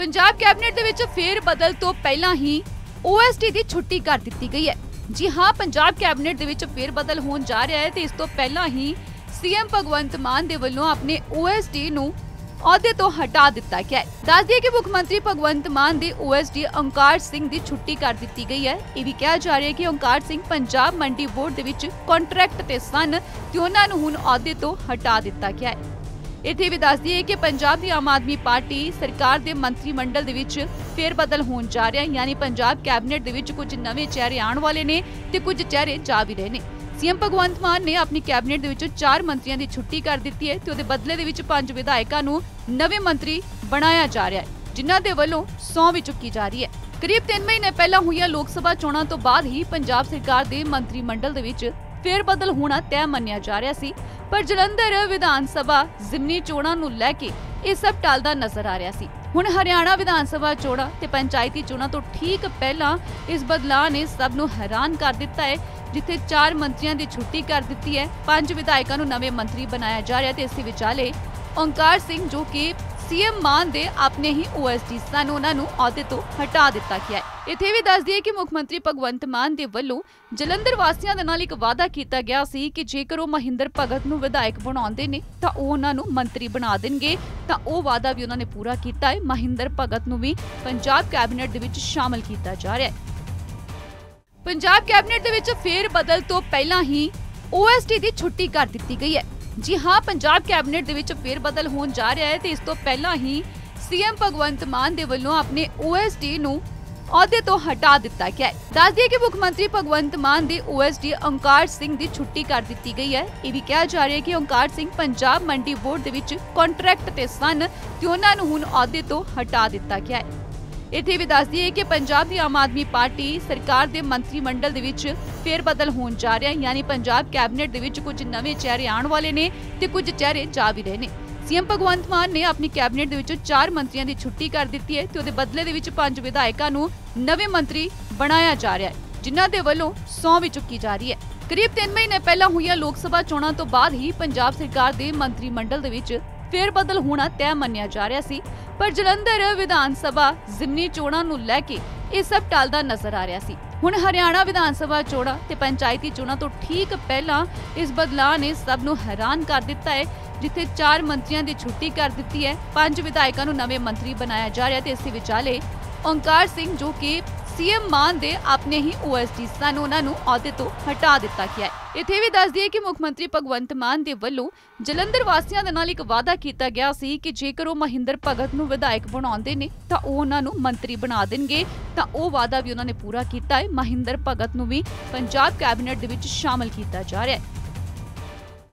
Punjab cabinet दे विच फेर बदल तो पहला ही OSD की छुट्टी कर दी गई है। जी हाँ, पंजाब कैबिनेट दे विच फेर बदल होण जा रहा है ते इस तो पहला ही सीएम भगवंत मान दे वल्लों अपने OSD नूं अहुदे तो हटा दिता गया है। दस दिए कि मुख्यमंत्री भगवंत मान दे OSD ओंकार सिंह की छुट्टी कर दी गई है। यह भी कहा जा रहा है कि ओंकार सिंह पंजाब मंडी बोर्ड दे विच कॉन्ट्रैक्ट ते सन ते उन्हां नूं हुण अहुदे तो हटा दिता गया है। इत्थे भी दस दिए कि पंजाब दी आम आदमी पार्टी सरकार दे मंत्रीमंडल दे विच फेर बदल होण जा रहा है, यानी पंजाब कैबिनेट दे विच कुछ नवे चेहरे आने वाले ने ते कुछ चेहरे जा भी रहे ने। सीएम भगवंत मान ने अपनी कैबिनेट दे विच 4 मंत्रियों की छुट्टी कर दी है ते उहदे बदले दे विच 5 विधायकों नूं नवे मंत्री बनाया जा रहा है, जिन्हां दे वल्लों सौं भी चुकी जा रही है। करीब 3 महीने पहला हुई लोकसभा चोणां तो बाद ही पंजाब सरकार दे मंत्रीमंडल दे विच फेर बदल होना तय मन्निया जा रहा सी, पर जलंधर विधान सभा जिमनी चोणां नूं लैके यह सब टलदा नजर आ रहा सी। हुण हरियाणा विधान सभा चोणां ते पंचायती चोणां तो ठीक पहला इस बदलाव ने सब नूं हैरान कर दिता है, जिथे 4 मंत्रियों की छुट्टी कर दी है, 5 विधायकों नूं नवे मंत्री बनाया जा रहा है। इस विचाले ओंकार सिंह जो कि सीएम मान दे अपने ही OSD सन उन्हां नूं अहुदे तो हटा दिता गया है। इत्थे भी दस दिए कि मुख्यमंत्री भगवंत मान दे वल्लों जलंधर वासियों दे नाल एक वादा कीता गया सी कि जेकर वो महिंदर भगत नूं विधायक बनाउंदे ने तां ओह उन्हां नूं मंत्री बना देणगे, तां ओह वादा भी उन्हां ने पूरा कीता है। महिंदर भगत नूं भी पंजाब कैबिनेट दे विच शामिल कीता जा रहा है। पंजाब कैबिनेट दे विच फेर बदल तो पहला ही OSD की छुट्टी कर दी गई है। जी हाँ, पंजाब कैबिनेट दे विच फेर बदल होण जा रहा है ते इस तो पहला ही सीएम भगवंत मान दे वल्लों अपने OSD नूं अहुदे तो हटा दिता गया है। दस दिए कि मुख्यमंत्री भगवंत मान दे OSD ओंकार सिंह की छुट्टी कर दी गई है। यह भी कहा जा रहा है कि ओंकार सिंह पंजाब मंडी बोर्ड दे विच कॉन्ट्रैक्ट ते सन ते उन्हां नूं हुण अहुदे तो हटा दिता गया है। इत्थे भी दस दिए कि पंजाब दी आम आदमी पार्टी सरकार दे मंत्रीमंडल दे विच फेर बदल होण जा रहा है, यानी पंजाब कैबिनेट दे विच कुछ नवे चेहरे आने वाले ने ते कुछ चेहरे जा भी रहे ने। सीएम भगवंत मान ने अपनी कैबिनेट दे विच 4 मंत्रियों की छुट्टी कर दी है ते उहदे बदले दे विच 5 विधायकों नूं नवे मंत्री बनाया जा रहा है, जिन्हां दे वल्लों सौं भी चुकी जा रही है। करीब 3 महीने पहला हुई लोकसभा चोणां तो बाद ही पंजाब सरकार दे मंत्रीमंडल दे विच फेर बदल होना तय मन्निया जा रहा सी, पर जलंधर विधान सभा जिमनी चोणां नूं लैके यह सब टलदा नजर आ रहा सी। हुण हरियाणा विधान सभा चोणां ते पंचायती चोणां तो ठीक पहला इस बदलाव ने सब नूं हैरान कर दिता है, जिथे 4 मंत्रियों की छुट्टी कर दी है, 5 विधायकों नूं नवे मंत्री बनाया जा रहा है। इस विचाले ओंकार सिंह जो कि सीएम मान दे अपने ही OSD सन उन्हां नूं अहुदे तो हटा दिता गया है। इत्थे भी दस दिए कि मुख्यमंत्री भगवंत मान दे वल्लों जलंधर वासियों दे नाल एक वादा कीता गया सी कि जेकर वो महिंदर भगत नूं विधायक बनाउंदे ने तां ओह उन्हां नूं मंत्री बना देणगे, तां ओह वादा भी उन्हां ने पूरा कीता है। महिंदर भगत नूं भी पंजाब कैबिनेट दे विच शामिल कीता जा रहा है।